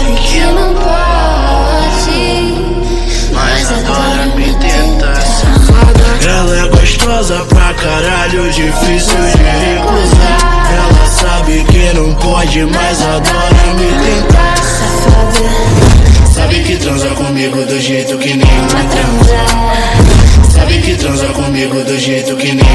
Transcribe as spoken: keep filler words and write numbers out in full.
que não pode, mas adora me tentar, safada. Ela é gostosa pra caralho, difícil de recusar. Ela sabe que não pode, mas adora me tentar, safada. Sabe que transa comigo do jeito que nenhuma transa. Sabe que transa comigo do jeito que nenhuma